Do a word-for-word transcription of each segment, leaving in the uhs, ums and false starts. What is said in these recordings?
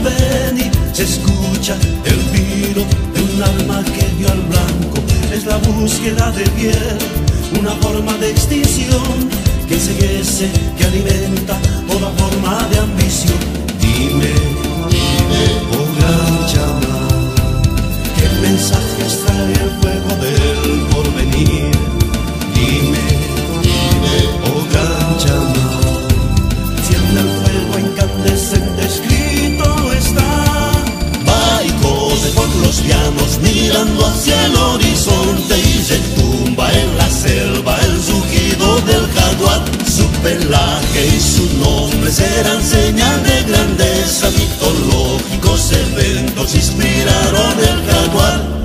venir, se escucha el tiro de un alma que dio al blanco. Es la búsqueda de piel, una forma de extinción que enceguece, que alimenta toda forma de ambición. Dime, dime, oh gran llama, ¿qué mensajes trae el fuego del porvenir? Dime, dime, oh gran llama, enciende el fuego incandescente, escrito está. Va y corre por los llanos mirando hacia el horizonte y retumba en la selva el rugido del jaguar. Su pelaje y su nombre serán señal de grandeza, mitológicos eventos inspiraron el jaguar.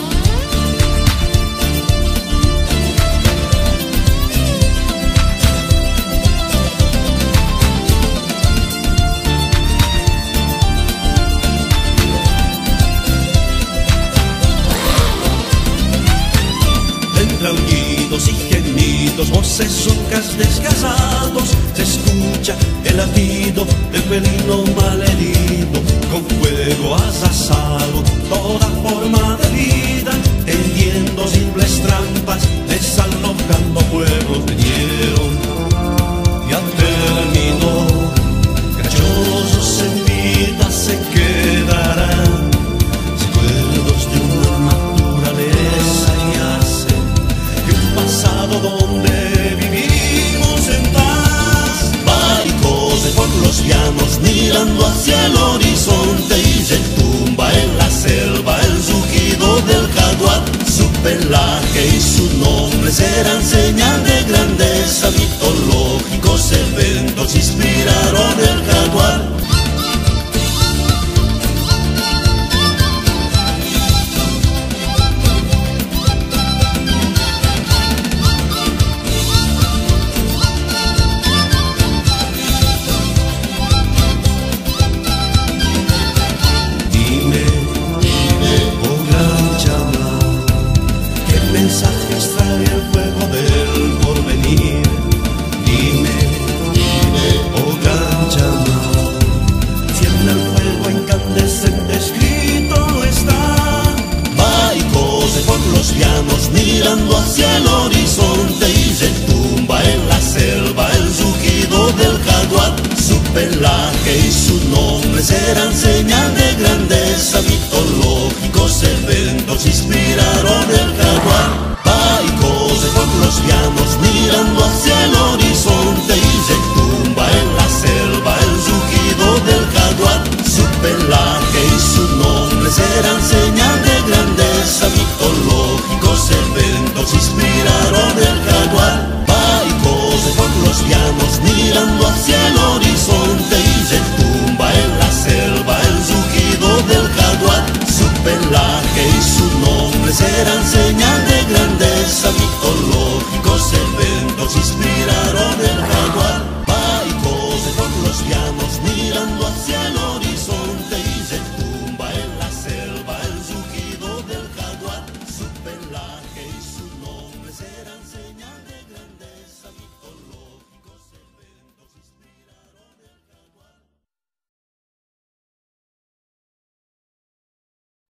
Aullidos y gemidos, voces rocas desgasados, se escucha el latido del felino malherido.